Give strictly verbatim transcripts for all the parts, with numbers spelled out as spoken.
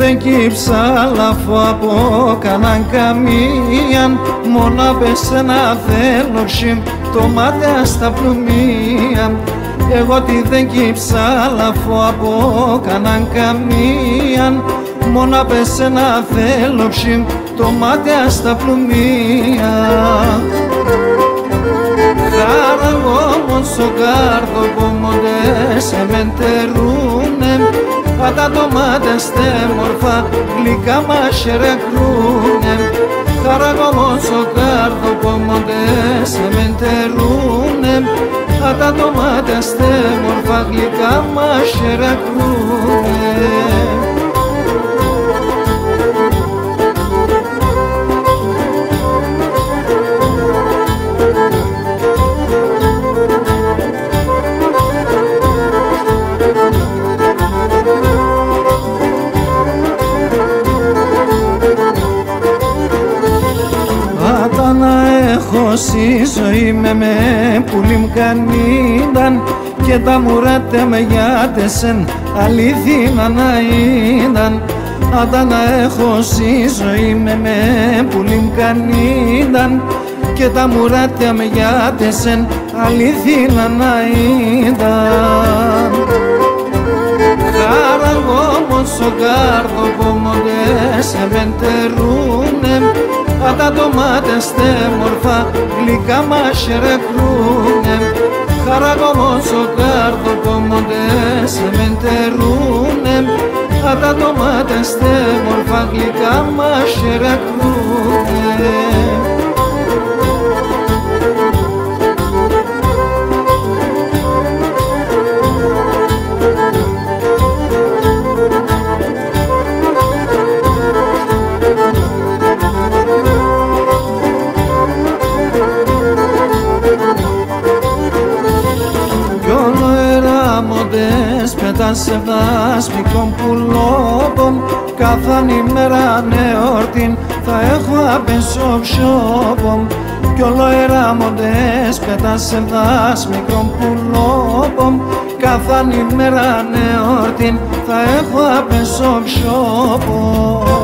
δεν κύψα λαφό από κανάν καμίαν, μόνα πες να θέλω ξυμ το μάτια στα πλουμία. Εγώ τι δεν κύψα λαφό από κανάν καμίαν, μόνα πες να θέλω ξυμ το μάτια στα πλουμία. Χαραγώ όμως ο κάρδο πομοντές εμέντερούνε, άτα το μάτια στε μορφά γλυκά μας χερεκρούνε. Χαραγώ όμως ο κάρδο πομοντές εμέντερούνε, άτα το μάτια στε μορφά γλυκά μας χερεκρούνε. Στη ζωή με με πουλίμ κανίταν και τα μουράτε με γιάτεσεν αλήθινα να ήταν. Άτα να έχω στη ζωή με με πουλίμ κανίταν και τα μουράτε με γιάτεσεν αλήθινα να ήταν. Χαραγώ όμως ο κάρδο πομοντές εμέντερούνε, άτα το μάτια στε μορφά γλυκά μας χερεκρούνε. Χαραγώ όμως ο κάρδο πομοντές εμέντερούνε, άτα το μάτια στε μορφά γλυκά μας χερεκρούνε. Σε δάσπικον πουλόπον, καθάν ημέρα νεόρτην θα έχω απέσω ψόπον. Κι όλο εράμοντες πετάς σε δάσπικον πουλόπον, καθάν ημέρα νεόρτην θα έχω απέσω ψόπον.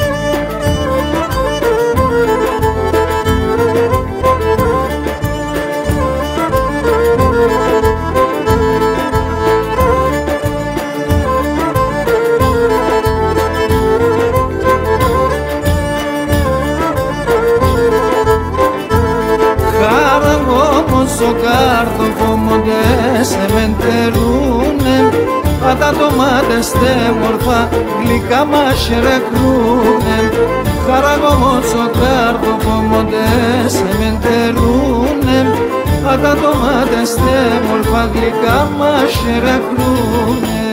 Στο κάρδο πομοντές εμέντερούνε, άτα το μάτια στε μορφά γλυκά μας χερεκρούνε. Χαραγώ όμως ο κάρδο πομοντές εμέντερούνε, άτα το μάτια στε μορφά γλυκά μας χερεκρούνε.